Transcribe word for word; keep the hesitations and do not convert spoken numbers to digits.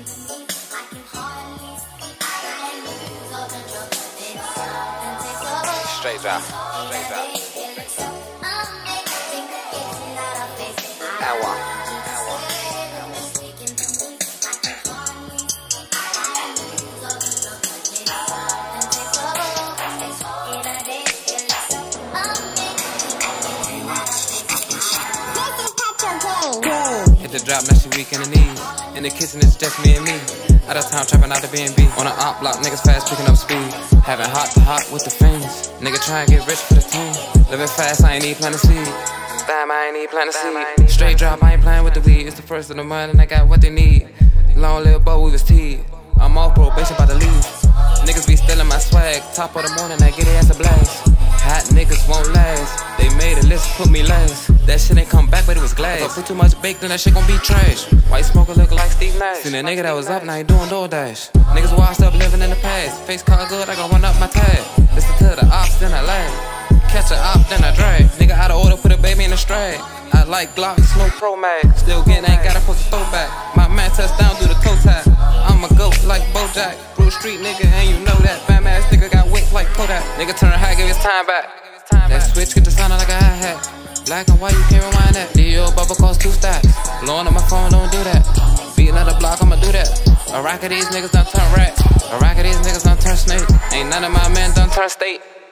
Straight drop, straight drop. A Y. Hit the drop, now she weak in the knees. In the kitchen, it's just me and me. Out of town, trapping out the B and B. On an op block, niggas fast, picking up speed. Having hot to hot with the fiends. Nigga trying to get rich for the team. Living fast, I ain't need plant a seed. Damn, I ain't need plant a seed. Straight drop, I ain't playing with the weed. It's the first of the month and I got what they need. Long little boy, we was teed. I'm off probation, about to leave. Niggas be stealing my swag. Top of the morning, I get it as a blast. Hot niggas won't last. They made a list, put me last. That shit ain't come back, but it was glass. If I put too much bake, then that shit gon' be trash. White smoker looking like Steve Nash. Seen a nigga that was up, now he doing DoorDash. Niggas washed up, living in the past. Face car good, I gon' run up my tag. Listen to the ops, then I laugh. Catch a op, then I drag. Nigga out of order, put a baby in the strag. I like Glock, slow pro mag. Still getting, ain't gotta post a throwback. My man touchdown through the toe tap. I'm a goat like Bojack. Bruce Street nigga, and you know that. Bam ass nigga got wick like Kodak. Nigga turn high, give his time back. That switch get the sound like a hi-hat. Black and white, you can't rewind that. D O bubble cost two stacks. Blowing up my phone, don't do that. Beat another block, I'ma do that. A rack of these niggas done turn rat. A rack of these niggas done turn snake. Ain't none of my men done turn state.